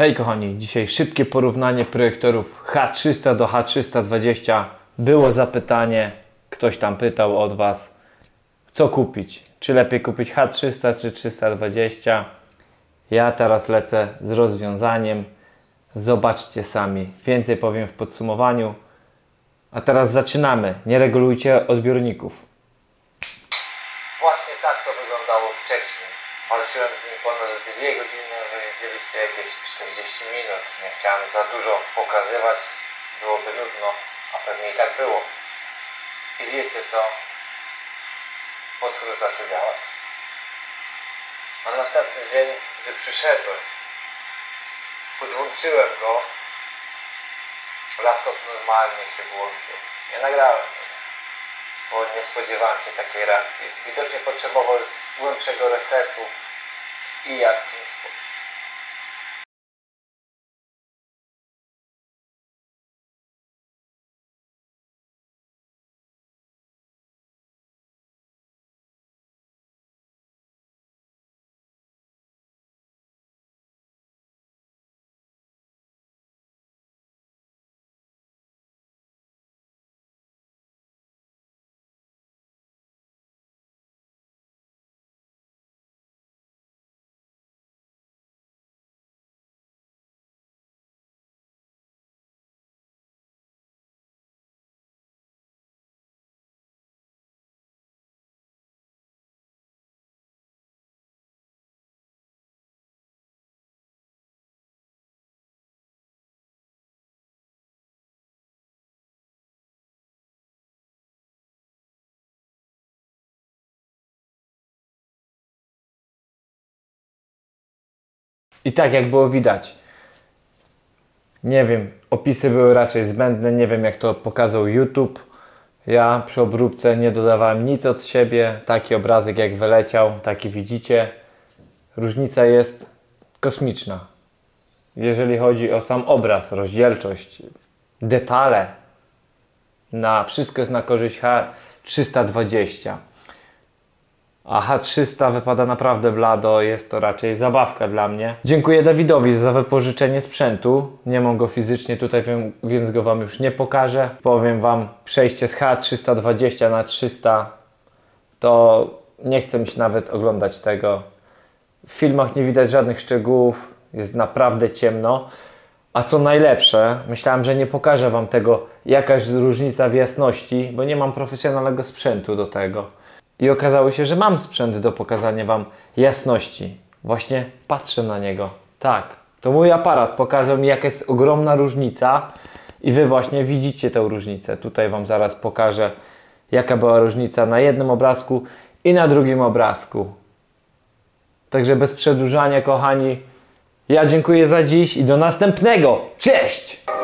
Hej kochani, dzisiaj szybkie porównanie projektorów H300 do H320. Było zapytanie, ktoś tam pytał od Was, co kupić. Czy lepiej kupić H300 czy 320? Ja teraz lecę z rozwiązaniem. Zobaczcie sami. Więcej powiem w podsumowaniu. A teraz zaczynamy. Nie regulujcie odbiorników. Właśnie tak to wyglądało wcześniej. Walczyłem z nim ponad 2 godziny, wy widzieliście jakieś 40 minut. Nie chciałem za dużo pokazywać, byłoby nudno, a pewnie i tak było. I wiecie co? Podchód zaczął działać. A następny dzień, gdy przyszedłem, podłączyłem go, laptop normalnie się włączył. Nie nagrałem tego, bo nie spodziewałem się takiej reakcji. Widocznie potrzebował głębszego resetu i jakimś sposobem. I tak jak było widać, nie wiem, opisy były raczej zbędne, nie wiem jak to pokazał YouTube. Ja przy obróbce nie dodawałem nic od siebie, taki obrazek jak wyleciał, taki widzicie. Różnica jest kosmiczna. Jeżeli chodzi o sam obraz, rozdzielczość, detale, wszystko jest na korzyść H320. A H300 wypada naprawdę blado, jest to raczej zabawka dla mnie. Dziękuję Dawidowi za wypożyczenie sprzętu. Nie mam go fizycznie tutaj, więc go Wam już nie pokażę. Powiem Wam, przejście z H320 na 300 to nie chcę mi się nawet oglądać tego. W filmach nie widać żadnych szczegółów, jest naprawdę ciemno. A co najlepsze, myślałem, że nie pokażę Wam tego, jaka jest różnica w jasności, bo nie mam profesjonalnego sprzętu do tego. I okazało się, że mam sprzęt do pokazania Wam jasności. Właśnie patrzę na niego. Tak, to mój aparat pokazał mi, jaka jest ogromna różnica i Wy właśnie widzicie tę różnicę. Tutaj Wam zaraz pokażę, jaka była różnica na jednym obrazku i na drugim obrazku. Także bez przedłużania, kochani, ja dziękuję za dziś i do następnego. Cześć!